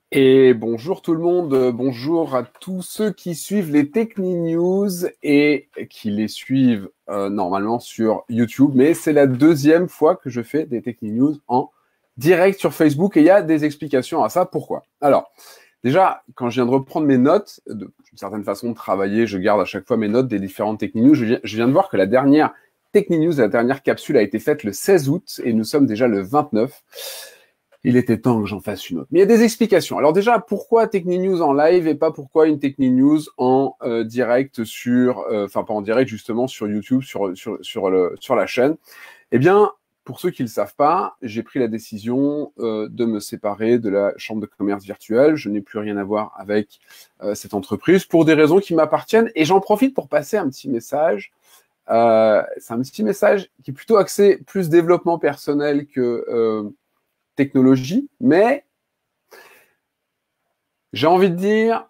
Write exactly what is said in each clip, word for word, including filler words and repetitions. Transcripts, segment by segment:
Et bonjour tout le monde, euh, bonjour à tous ceux qui suivent les Techni-News et qui les suivent euh, normalement sur YouTube. Mais c'est la deuxième fois que je fais des Techni-News en direct sur Facebook et il y a des explications à ça. Pourquoi? Alors, déjà, quand je viens de reprendre mes notes, d'une certaine façon de travailler, je garde à chaque fois mes notes des différentes Techni-News. Je viens, je viens de voir que la dernière Techni-News, la dernière capsule a été faite le seize août et nous sommes déjà le vingt-neuf. Il était temps que j'en fasse une autre. Mais il y a des explications. Alors déjà, pourquoi Techni-News en live et pas pourquoi une Techni-News en euh, direct sur, euh, enfin pas en direct justement sur YouTube, sur sur sur le sur la chaîne. Eh bien, pour ceux qui le savent pas, j'ai pris la décision euh, de me séparer de la chambre de commerce virtuelle. Je n'ai plus rien à voir avec euh, cette entreprise pour des raisons qui m'appartiennent. Et j'en profite pour passer un petit message. Euh, c'est un petit message qui est plutôt axé plus développement personnel que euh, technologie, mais j'ai envie de dire,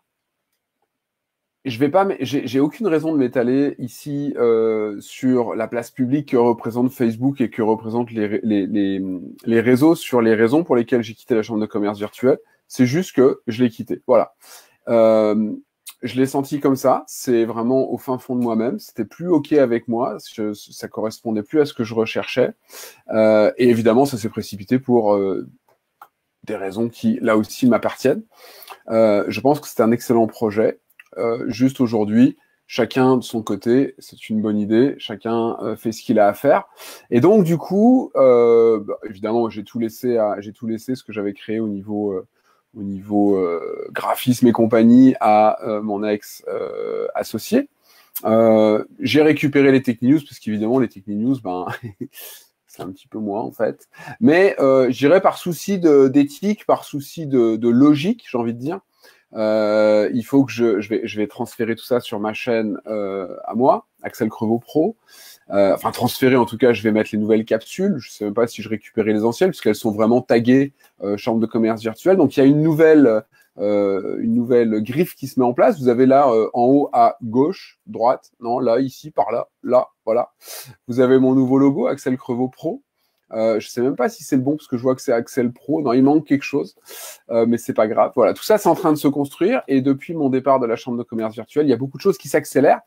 je vais pas, j'ai, j'ai aucune raison de m'étaler ici euh, sur la place publique que représente Facebook et que représentent les, les, les, les réseaux sur les raisons pour lesquelles j'ai quitté la chambre de commerce virtuelle. C'est juste que je l'ai quitté. Voilà. Euh, je l'ai senti comme ça. C'est vraiment au fin fond de moi-même. C'était plus OK avec moi. Je, ça correspondait plus à ce que je recherchais. Euh, et évidemment, ça s'est précipité pour euh, des raisons qui, là aussi, m'appartiennent. Euh, je pense que c'est un excellent projet. Euh, juste aujourd'hui, chacun de son côté, c'est une bonne idée. Chacun euh, fait ce qu'il a à faire. Et donc, du coup, euh, bah, évidemment, j'ai tout laissé, à, j'ai tout laissé ce que j'avais créé au niveau, euh, au niveau euh, graphisme et compagnie à euh, mon ex euh, associé. Euh, j'ai récupéré les Techni-News parce qu'évidemment, les Techni-News, ben c'est un petit peu moi en fait. Mais euh, je dirais par souci de, d'éthique, par souci de, de logique, j'ai envie de dire, euh, il faut que je, je, vais, je vais transférer tout ça sur ma chaîne euh, à moi, Axel Crevaux Pro. Euh, enfin, transférer en tout cas, je vais mettre les nouvelles capsules. Je ne sais même pas si je récupérais les anciennes, puisqu'elles sont vraiment taguées euh, chambre de commerce virtuelle. Donc, il y a une nouvelle, euh, une nouvelle griffe qui se met en place. Vous avez là euh, en haut à gauche, droite, non, là, ici, par là, là, voilà. Vous avez mon nouveau logo, Axel Crevaux Pro. Euh, je sais même pas si c'est le bon parce que je vois que c'est Axel Pro. Non, il manque quelque chose, euh, mais c'est pas grave. Voilà, tout ça c'est en train de se construire et depuis mon départ de la chambre de commerce virtuelle, il y a beaucoup de choses qui s'accélèrent.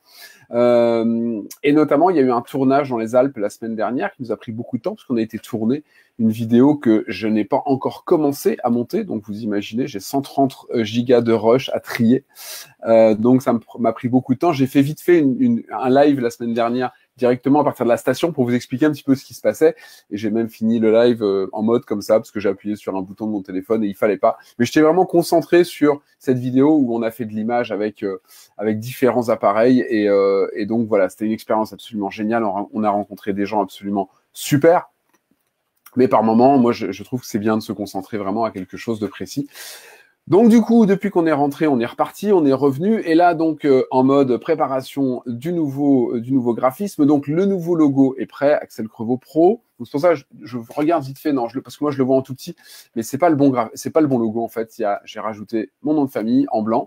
Euh, et notamment, il y a eu un tournage dans les Alpes la semaine dernière qui nous a pris beaucoup de temps parce qu'on a été tourné une vidéo que je n'ai pas encore commencé à monter. Donc vous imaginez, j'ai cent trente gigas de rush à trier. Euh, donc ça m'a pris beaucoup de temps. J'ai fait vite fait une, une, un live la semaine dernière directement à partir de la station pour vous expliquer un petit peu ce qui se passait. Et j'ai même fini le live euh, en mode comme ça, parce que j'ai appuyé sur un bouton de mon téléphone et il fallait pas. Mais j'étais vraiment concentré sur cette vidéo où on a fait de l'image avec euh, avec différents appareils. Et, euh, et donc voilà, c'était une expérience absolument géniale. On, on a rencontré des gens absolument super. Mais par moments, moi, je, je trouve que c'est bien de se concentrer vraiment à quelque chose de précis. Donc du coup, depuis qu'on est rentré, on est reparti, on est revenu, et là donc euh, en mode préparation du nouveau euh, du nouveau graphisme. Donc le nouveau logo est prêt, Axel Crevaux Pro. Donc c'est pour ça que je, je regarde vite fait, non, je le, parce que moi je le vois en tout petit, mais c'est pas le bon gra- c'est pas le bon logo en fait. Il y a, j'ai rajouté mon nom de famille en blanc.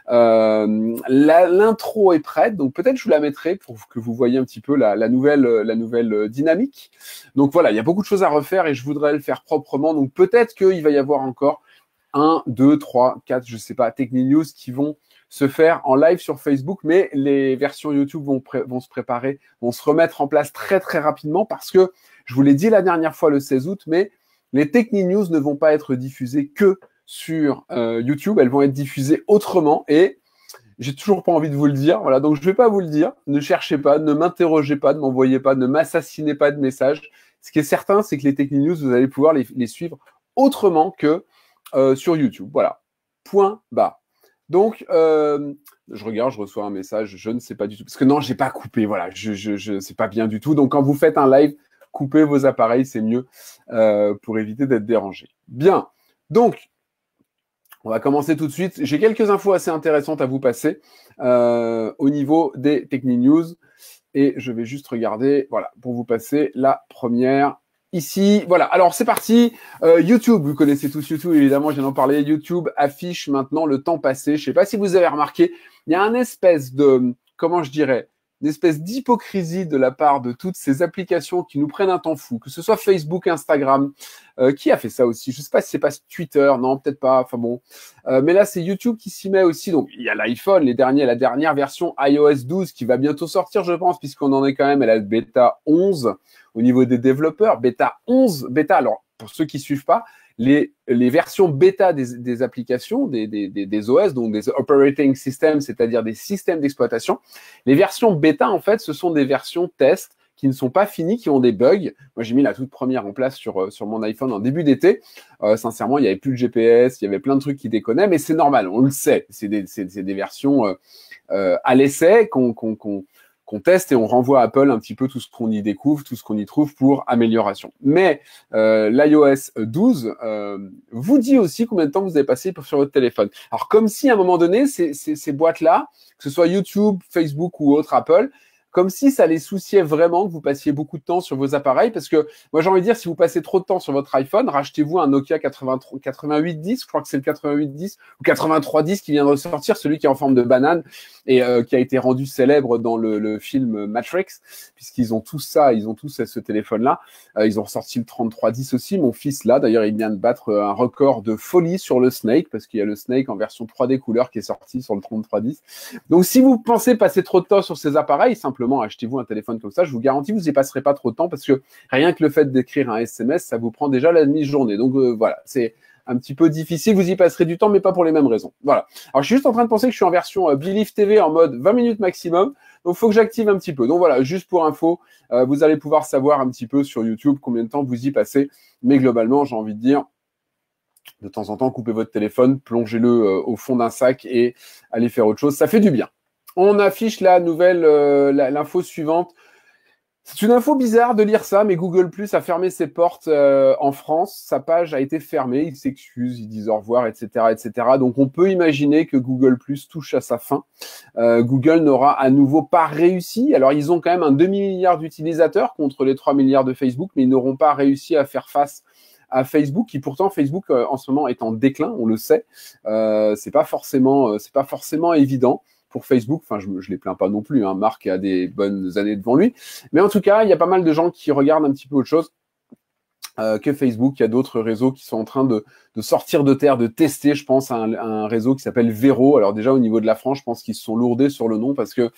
Euh, la, l'intro est prête, donc peut-être je vous la mettrai pour que vous voyez un petit peu la, la nouvelle la nouvelle dynamique. Donc voilà, il y a beaucoup de choses à refaire et je voudrais le faire proprement. Donc peut-être qu'il va y avoir encore un, deux, trois, quatre, je sais pas, Techni-News qui vont se faire en live sur Facebook, mais les versions YouTube vont, pré- vont se préparer, vont se remettre en place très très rapidement parce que, je vous l'ai dit la dernière fois le seize août, mais les Techni-News ne vont pas être diffusées que sur euh, YouTube, elles vont être diffusées autrement et j'ai toujours pas envie de vous le dire, voilà, donc je vais pas vous le dire, ne cherchez pas, ne m'interrogez pas, ne m'envoyez pas, ne m'assassinez pas de messages. Ce qui est certain, c'est que les Techni-News, vous allez pouvoir les, les suivre autrement que Euh, sur YouTube. Voilà. Point bas. Donc, euh, je regarde, je reçois un message, je ne sais pas du tout. Parce que non, j'ai pas coupé. Voilà, je, je, je, c'est pas bien du tout. Donc, quand vous faites un live, coupez vos appareils, c'est mieux euh, pour éviter d'être dérangé. Bien. Donc, on va commencer tout de suite. J'ai quelques infos assez intéressantes à vous passer euh, au niveau des Techni-News. Et je vais juste regarder, voilà, pour vous passer la première. Ici, voilà. Alors, c'est parti. Euh, YouTube, vous connaissez tous YouTube, évidemment, je viens d'en parler. YouTube affiche maintenant le temps passé. Je ne sais pas si vous avez remarqué, il y a un espèce de, comment je dirais, une espèce d'hypocrisie de la part de toutes ces applications qui nous prennent un temps fou, que ce soit Facebook, Instagram, euh, qui a fait ça aussi? Je sais pas si c'est pas Twitter, non, peut-être pas, enfin bon. Euh, mais là, c'est YouTube qui s'y met aussi. Donc, il y a l'iPhone, les derniers, la dernière version i O S douze qui va bientôt sortir, je pense, puisqu'on en est quand même à la bêta onze au niveau des développeurs. Bêta onze, bêta, alors, pour ceux qui suivent pas, Les, les versions bêta des, des applications, des, des, des O S, donc des operating systems, c'est-à-dire des systèmes d'exploitation. Les versions bêta, en fait, ce sont des versions test qui ne sont pas finies, qui ont des bugs. Moi, j'ai mis la toute première en place sur, sur mon iPhone en début d'été. Euh, sincèrement, il n'y avait plus de G P S, il y avait plein de trucs qui déconnaient, mais c'est normal, on le sait. C'est des, c'est, c'est des versions euh, euh, à l'essai qu'on, qu'on, qu'on, qu'on teste et on renvoie à Apple un petit peu tout ce qu'on y découvre, tout ce qu'on y trouve pour amélioration. Mais euh, l'i O S douze euh, vous dit aussi combien de temps vous avez passé sur votre téléphone. Alors comme si à un moment donné, ces, ces, ces boîtes-là, que ce soit YouTube, Facebook ou autre Apple, comme si ça les souciait vraiment que vous passiez beaucoup de temps sur vos appareils, parce que moi j'ai envie de dire, si vous passez trop de temps sur votre iPhone, rachetez-vous un Nokia quatre-vingt-huit dix, je crois que c'est le quatre-vingt-huit dix ou quatre-vingt-trois dix qui vient de ressortir, celui qui est en forme de banane et euh, qui a été rendu célèbre dans le, le film Matrix, puisqu'ils ont tous ça, ils ont tous ce téléphone-là. Euh, ils ont ressorti le trente-trois dix aussi, mon fils là, d'ailleurs il vient de battre un record de folie sur le Snake, parce qu'il y a le Snake en version trois D couleur qui est sorti sur le trente-trois dix. Donc si vous pensez passer trop de temps sur ces appareils, simplement achetez-vous un téléphone comme ça, je vous garantis vous n'y passerez pas trop de temps, parce que rien que le fait d'écrire un S M S, ça vous prend déjà la demi-journée. Donc euh, voilà, c'est un petit peu difficile, vous y passerez du temps, mais pas pour les mêmes raisons. Voilà. Alors je suis juste en train de penser que je suis en version euh, Believe T V en mode vingt minutes maximum, donc il faut que j'active un petit peu. Donc voilà, juste pour info, euh, vous allez pouvoir savoir un petit peu sur YouTube combien de temps vous y passez, mais globalement, j'ai envie de dire, de temps en temps, coupez votre téléphone, plongez-le euh, au fond d'un sac et allez faire autre chose, ça fait du bien. On affiche la nouvelle, euh, l'info suivante. C'est une info bizarre de lire ça, mais Google Plus a fermé ses portes euh, en France. Sa page a été fermée, ils s'excusent, ils disent au revoir, et cetera, et cetera. Donc on peut imaginer que Google Plus touche à sa fin. Euh, Google n'aura à nouveau pas réussi. Alors ils ont quand même un demi-milliard d'utilisateurs contre les trois milliards de Facebook, mais ils n'auront pas réussi à faire face à Facebook, qui pourtant Facebook euh, en ce moment est en déclin, on le sait. Euh, c'est pas forcément, euh, c'est pas forcément évident pour Facebook. Enfin, je, je les plains pas non plus, hein. Marc a des bonnes années devant lui. Mais en tout cas, il y a pas mal de gens qui regardent un petit peu autre chose euh, que Facebook. Il y a d'autres réseaux qui sont en train de, de sortir de terre, de tester, je pense, à un, à un réseau qui s'appelle Vero. Alors déjà, au niveau de la France, je pense qu'ils se sont lourdés sur le nom, parce que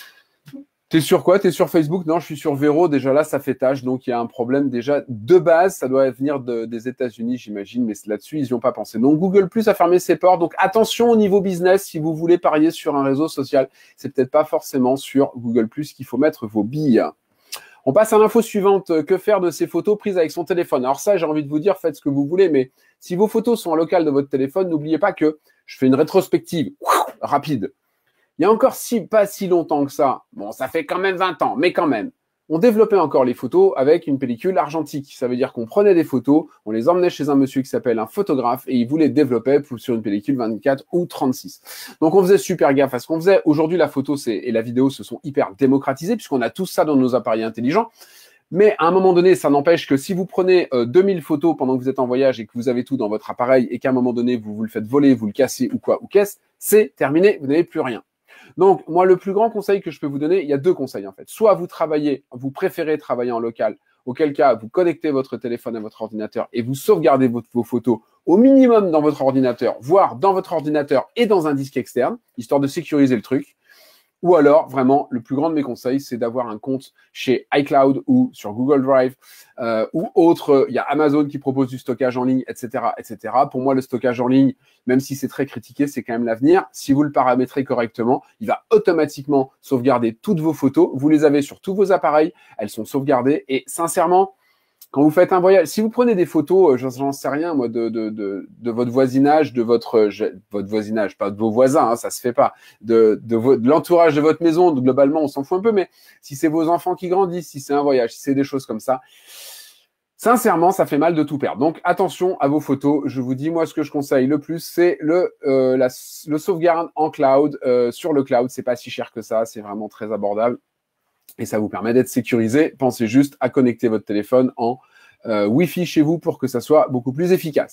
t'es sur quoi? T'es sur Facebook? Non, je suis sur Vero. Déjà là, ça fait tâche. Donc, il y a un problème déjà de base. Ça doit venir de, des États-Unis, j'imagine. Mais là-dessus, ils n'y ont pas pensé. Donc, Google Plus a fermé ses portes. Donc, attention au niveau business. Si vous voulez parier sur un réseau social, c'est peut-être pas forcément sur Google Plus qu'il faut mettre vos billes. On passe à l'info suivante. Que faire de ces photos prises avec son téléphone? Alors ça, j'ai envie de vous dire, faites ce que vous voulez. Mais si vos photos sont en local de votre téléphone, n'oubliez pas que je fais une rétrospective rapide. Il y a encore si, pas si longtemps que ça, bon, ça fait quand même vingt ans, mais quand même, on développait encore les photos avec une pellicule argentique. Ça veut dire qu'on prenait des photos, on les emmenait chez un monsieur qui s'appelle un photographe et il vous les développait sur une pellicule vingt-quatre ou trente-six. Donc on faisait super gaffe à ce qu'on faisait. Aujourd'hui, la photo c'est, et la vidéo se sont hyper démocratisées puisqu'on a tout ça dans nos appareils intelligents. Mais à un moment donné, ça n'empêche que si vous prenez euh, deux mille photos pendant que vous êtes en voyage et que vous avez tout dans votre appareil et qu'à un moment donné, vous vous le faites voler, vous le cassez ou quoi, ou qu'est-ce, c'est terminé, vous n'avez plus rien. Donc, moi, le plus grand conseil que je peux vous donner, il y a deux conseils en fait. Soit vous travaillez, vous préférez travailler en local, auquel cas vous connectez votre téléphone à votre ordinateur et vous sauvegardez votre, vos photos au minimum dans votre ordinateur, voire dans votre ordinateur et dans un disque externe, histoire de sécuriser le truc. Ou alors, vraiment, le plus grand de mes conseils, c'est d'avoir un compte chez iCloud ou sur Google Drive euh, ou autre. Il y a Amazon qui propose du stockage en ligne, et cetera, et cetera. Pour moi, le stockage en ligne, même si c'est très critiqué, c'est quand même l'avenir. Si vous le paramétrez correctement, il va automatiquement sauvegarder toutes vos photos. Vous les avez sur tous vos appareils, elles sont sauvegardées. Et sincèrement, quand vous faites un voyage, si vous prenez des photos, j'en sais rien, moi, de, de, de, de votre voisinage, de votre, je, votre voisinage, pas de vos voisins, hein, ça se fait pas, de, de, vo, de l'entourage de votre maison, globalement, on s'en fout un peu, mais si c'est vos enfants qui grandissent, si c'est un voyage, si c'est des choses comme ça, sincèrement, ça fait mal de tout perdre. Donc, attention à vos photos. Je vous dis, moi, ce que je conseille le plus, c'est le, euh, la, le sauvegarde en cloud, euh, sur le cloud. C'est pas si cher que ça, c'est vraiment très abordable. Et ça vous permet d'être sécurisé. Pensez juste à connecter votre téléphone en euh, Wi-Fi chez vous pour que ça soit beaucoup plus efficace.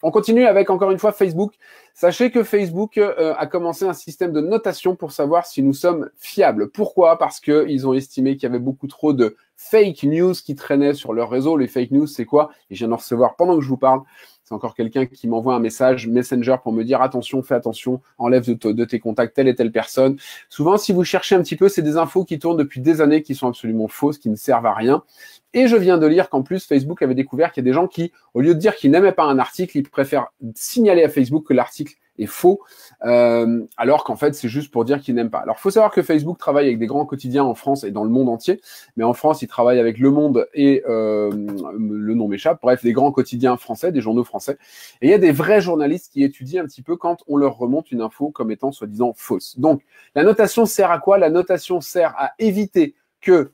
On continue avec, encore une fois, Facebook. Sachez que Facebook euh, a commencé un système de notation pour savoir si nous sommes fiables. Pourquoi? Parce qu'ils ont estimé qu'il y avait beaucoup trop de fake news qui traînaient sur leur réseau. Les fake news, c'est quoi? Et je viens d'en recevoir pendant que je vous parle. C'est encore quelqu'un qui m'envoie un message Messenger pour me dire attention, fais attention, enlève de, de tes contacts telle et telle personne. Souvent, si vous cherchez un petit peu, c'est des infos qui tournent depuis des années, qui sont absolument fausses, qui ne servent à rien. Et je viens de lire qu'en plus, Facebook avait découvert qu'il y a des gens qui, au lieu de dire qu'ils n'aimaient pas un article, ils préfèrent signaler à Facebook que l'article est faux, euh, alors qu'en fait, c'est juste pour dire qu'ils n'aiment pas. Alors, il faut savoir que Facebook travaille avec des grands quotidiens en France et dans le monde entier, mais en France, il travaille avec Le Monde et euh, le nom m'échappe, bref, des grands quotidiens français, des journaux français. Et il y a des vrais journalistes qui étudient un petit peu quand on leur remonte une info comme étant soi-disant fausse. Donc, la notation sert à quoi? La notation sert à éviter que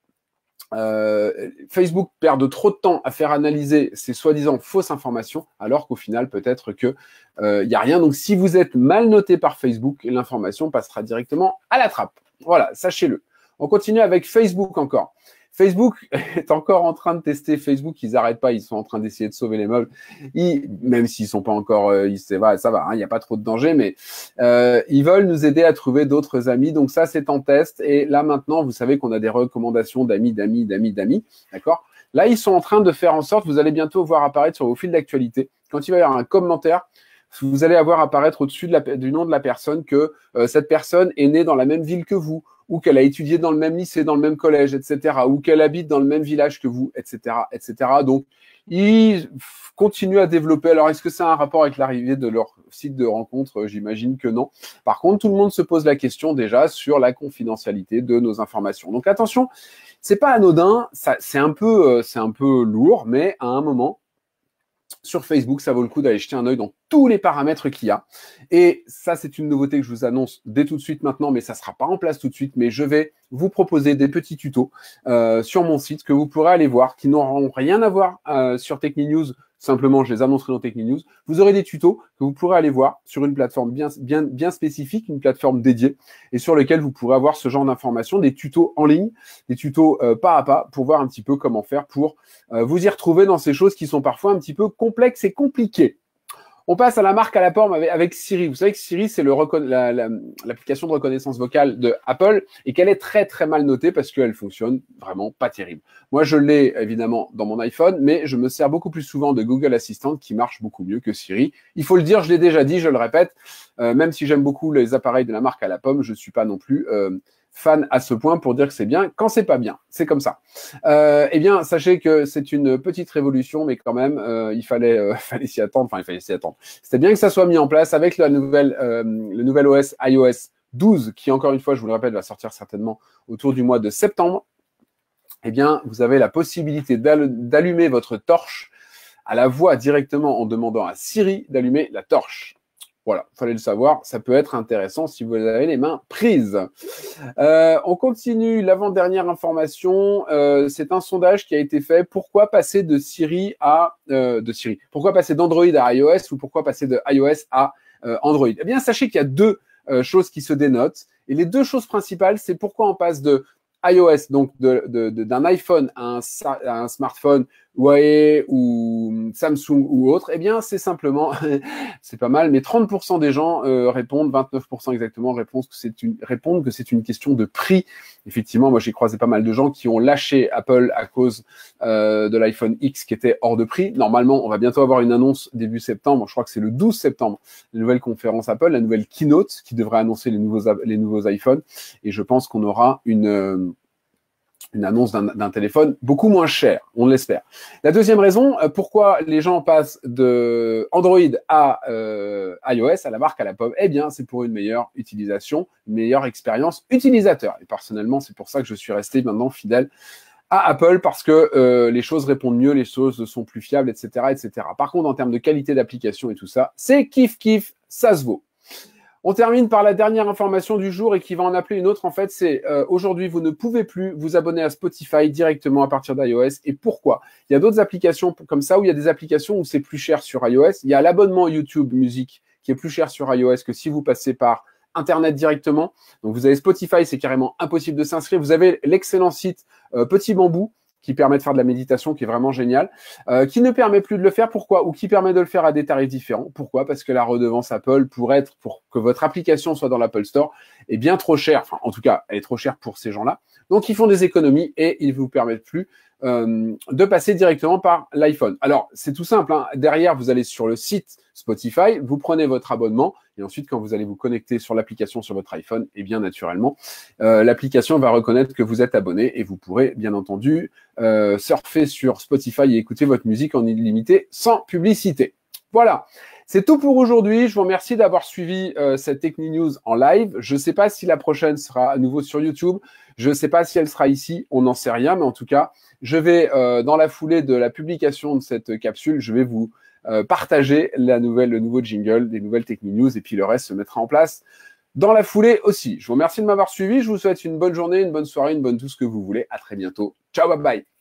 Euh, Facebook perd trop de temps à faire analyser ces soi-disant fausses informations, alors qu'au final, peut-être que euh, y a rien. Donc, si vous êtes mal noté par Facebook, l'information passera directement à la trappe. Voilà, sachez-le. On continue avec Facebook encore. Facebook est encore en train de tester. Facebook, ils n'arrêtent pas. Ils sont en train d'essayer de sauver les meubles. Ils, même s'ils sont pas encore, euh, ils, ça va, ça va. Il n'y a pas trop de danger, mais euh, ils veulent nous aider à trouver d'autres amis. Donc ça, c'est en test. Et là maintenant, vous savez qu'on a des recommandations d'amis, d'amis, d'amis, d'amis. D'accord? Là, ils sont en train de faire en sorte. Vous allez bientôt voir apparaître sur vos fils d'actualité. Quand il va y avoir un commentaire, vous allez avoir apparaître au-dessus de la, du nom de la personne que euh, cette personne est née dans la même ville que vous, ou qu'elle a étudié dans le même lycée, dans le même collège, et cetera, ou qu'elle habite dans le même village que vous, et cetera, et cetera. Donc, ils continuent à développer. Alors, est-ce que ça a un rapport avec l'arrivée de leur site de rencontre? J'imagine que non. Par contre, tout le monde se pose la question déjà sur la confidentialité de nos informations. Donc, attention, c'est pas anodin, ça, c'est un peu, c'est un peu lourd, mais à un moment, sur Facebook, ça vaut le coup d'aller jeter un œil dans tous les paramètres qu'il y a. Et ça, c'est une nouveauté que je vous annonce dès tout de suite maintenant, mais ça ne sera pas en place tout de suite. Mais je vais vous proposer des petits tutos euh, sur mon site que vous pourrez aller voir, qui n'auront rien à voir euh, sur TechniNews. Simplement, je les annoncerai dans TechniNews. Vous aurez des tutos que vous pourrez aller voir sur une plateforme bien, bien, bien spécifique, une plateforme dédiée, et sur lesquelles vous pourrez avoir ce genre d'informations, des tutos en ligne, des tutos euh, pas à pas, pour voir un petit peu comment faire pour euh, vous y retrouver dans ces choses qui sont parfois un petit peu complexes et compliquées. On passe à la marque à la pomme avec, avec Siri. Vous savez que Siri, c'est le la, la, l'application de reconnaissance vocale de Apple et qu'elle est très, très mal notée parce qu'elle fonctionne vraiment pas terrible. Moi, je l'ai évidemment dans mon iPhone, mais je me sers beaucoup plus souvent de Google Assistant qui marche beaucoup mieux que Siri. Il faut le dire, je l'ai déjà dit, je le répète, euh, même si j'aime beaucoup les appareils de la marque à la pomme, je ne suis pas non plus euh, fan à ce point pour dire que c'est bien quand c'est pas bien. C'est comme ça. Euh, eh bien, sachez que c'est une petite révolution, mais quand même, euh, il fallait, euh, fallait s'y attendre. Enfin, il fallait s'y attendre. C'était bien que ça soit mis en place avec la nouvelle, euh, le nouvel O S iOS douze, qui encore une fois, je vous le répète, va sortir certainement autour du mois de septembre. Eh bien, vous avez la possibilité d'allumer votre torche à la voix directement en demandant à Siri d'allumer la torche. Voilà, il fallait le savoir, ça peut être intéressant si vous avez les mains prises. Euh, on continue, l'avant-dernière information, euh, c'est un sondage qui a été fait. Pourquoi passer de Siri à euh, de Siri Pourquoi passer d'Android à iOS ou pourquoi passer de iOS à euh, Android? Eh bien, sachez qu'il y a deux euh, choses qui se dénotent. Et les deux choses principales, c'est pourquoi on passe de iOS, donc de, de, de, d'un iPhone à un, à un smartphone Huawei ou Samsung ou autre, eh bien, c'est simplement, c'est pas mal, mais trente pour cent des gens euh, répondent, vingt-neuf pour cent exactement répondent que c'est une, répondent que c'est une question de prix. Effectivement, moi, j'ai croisé pas mal de gens qui ont lâché Apple à cause euh, de l'iPhone X qui était hors de prix. Normalement, on va bientôt avoir une annonce début septembre. Je crois que c'est le douze septembre, la nouvelle conférence Apple, la nouvelle keynote qui devrait annoncer les nouveaux, les nouveaux iPhones. Et je pense qu'on aura une... Euh, une annonce d'un, d'un téléphone beaucoup moins cher, on l'espère. La deuxième raison, pourquoi les gens passent de Android à euh, iOS, à la marque à la pomme, eh bien, c'est pour une meilleure utilisation, une meilleure expérience utilisateur. Et personnellement, c'est pour ça que je suis resté maintenant fidèle à Apple, parce que euh, les choses répondent mieux, les choses sont plus fiables, et cetera, et cetera. Par contre, en termes de qualité d'application et tout ça, c'est kiff kiff, ça se vaut. On termine par la dernière information du jour et qui va en appeler une autre. En fait, c'est euh, aujourd'hui, vous ne pouvez plus vous abonner à Spotify directement à partir d'iOS. Et pourquoi? Il y a d'autres applications comme ça, où il y a des applications où c'est plus cher sur iOS. Il y a l'abonnement YouTube Music qui est plus cher sur iOS que si vous passez par Internet directement. Donc, vous avez Spotify, c'est carrément impossible de s'inscrire. Vous avez l'excellent site euh, Petit Bambou, qui permet de faire de la méditation, qui est vraiment génial, euh, qui ne permet plus de le faire. Pourquoi? Ou qui permet de le faire à des tarifs différents. Pourquoi? Parce que la redevance Apple, pour être, pour que votre application soit dans l'Apple Store, est bien trop chère. Enfin, en tout cas, elle est trop chère pour ces gens-là. Donc, ils font des économies et ils vous permettent plus euh, de passer directement par l'iPhone. Alors, c'est tout simple, hein. Derrière, vous allez sur le site Spotify, vous prenez votre abonnement et ensuite, quand vous allez vous connecter sur l'application sur votre iPhone, et eh bien naturellement, euh, l'application va reconnaître que vous êtes abonné et vous pourrez bien entendu euh, surfer sur Spotify et écouter votre musique en illimité sans publicité. Voilà. C'est tout pour aujourd'hui. Je vous remercie d'avoir suivi euh, cette Techni News en live. Je ne sais pas si la prochaine sera à nouveau sur YouTube. Je ne sais pas si elle sera ici. On n'en sait rien. Mais en tout cas, je vais, euh, dans la foulée de la publication de cette capsule, je vais vous euh, partager la nouvelle, le nouveau jingle, des nouvelles Techni News. Et puis le reste se mettra en place dans la foulée aussi. Je vous remercie de m'avoir suivi. Je vous souhaite une bonne journée, une bonne soirée, une bonne tout ce que vous voulez. À très bientôt. Ciao, bye bye.